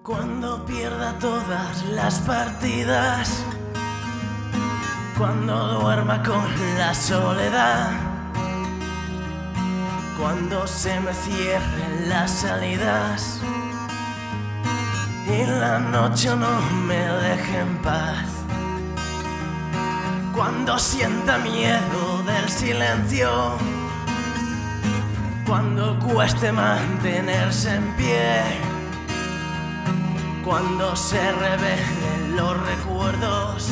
Cuando pierda todas las partidas, cuando duerma con la soledad, cuando se me cierren las salidas y la noche no me deje en paz, cuando sienta miedo del silencio, cuando cueste mantenerse en pie, cuando se revelen los recuerdos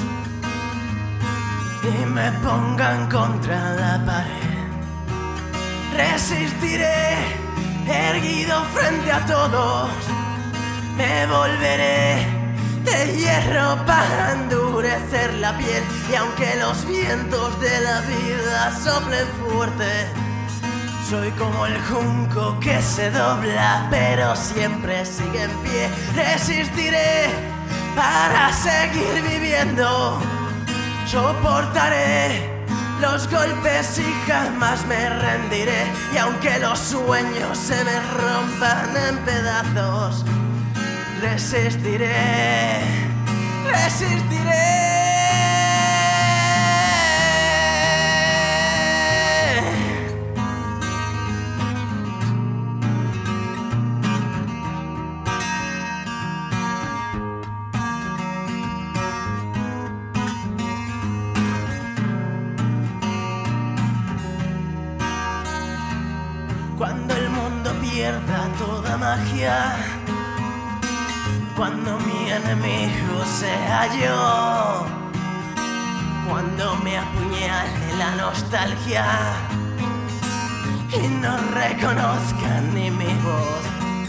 y me pongan contra la pared, resistiré erguido frente a todos, me volveré de hierro para endurecer la piel, y aunque los vientos de la vida soplen fuerte, soy como el junco que se dobla pero siempre sigue en pie. Resistiré para seguir viviendo, soportaré los golpes y jamás me rendiré, y aunque los sueños se me rompan en pedazos, resistiré, resistiré. Cuando el mundo pierda toda magia, cuando mi enemigo sea yo, cuando me apuñale la nostalgia y no reconozcan ni mi voz,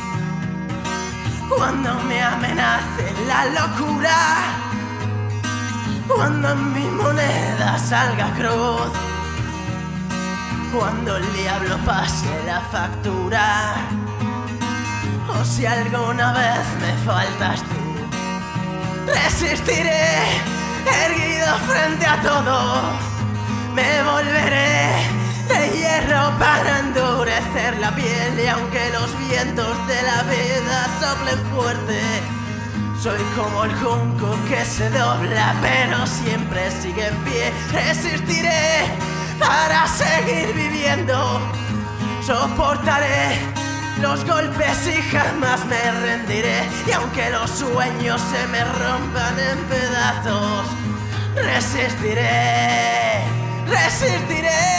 cuando me amenace la locura, cuando en mi moneda salga cruz, cuando el diablo pase la factura, o si alguna vez me faltas tú, resistiré erguido frente a todo, me volveré de hierro para endurecer la piel, y aunque los vientos de la vida soplen fuerte, soy como el junco que se dobla pero siempre sigue en pie. Resistiré para seguir viviendo, soportaré los golpes y jamás me rendiré, y aunque los sueños se me rompan en pedazos, resistiré, resistiré.